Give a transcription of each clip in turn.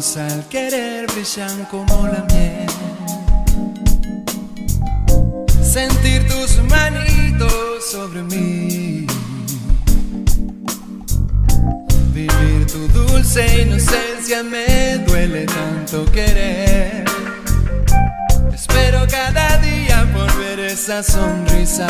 ojitos al querer brillan como la miel. Sentir tus manitos sobre mí, vivir tu dulce inocencia, me duele tanto querer. Espero cada día por ver esa sonrisa.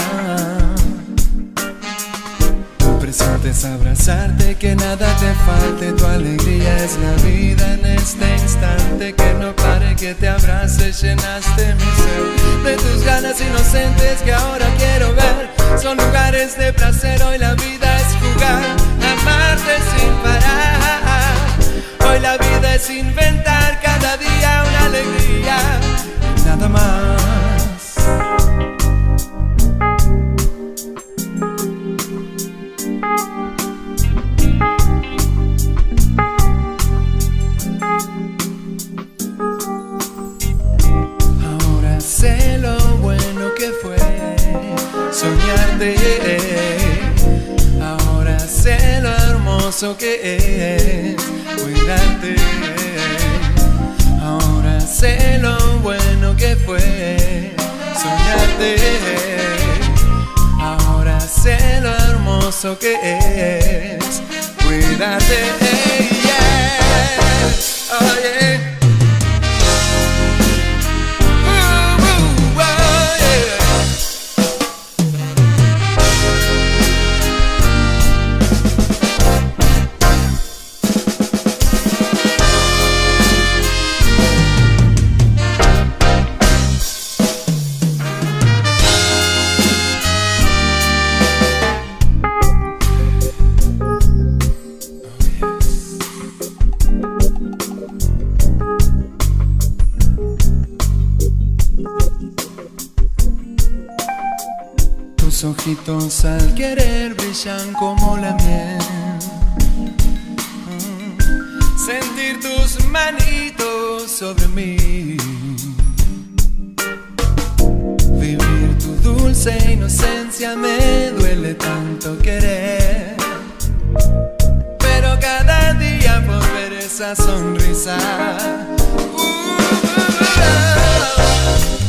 Presentes abrazarte, que nada te falte, tu alegría es la vida en este instante. Que no pare, que te abrace, llenaste mi ser de tus ganas inocentes que ahora quiero ver. Son lugares de placer, hoy la vida es jugar, amarte sin parar. Hoy la vida es inventar cada día una alegría y nada más. Ahora sé lo bueno que fue soñarte. Ahora sé lo hermoso que es cuidarte. Ahora sé lo bueno que fue soñarte. Ahora sé lo hermoso que es cuidarte. Yeah. Oh, yeah. Tus ojitos al querer brillan como la miel. Sentir tus manitos sobre mí, vivir tu dulce inocencia, me duele tanto querer. Pero cada día por ver esa sonrisa,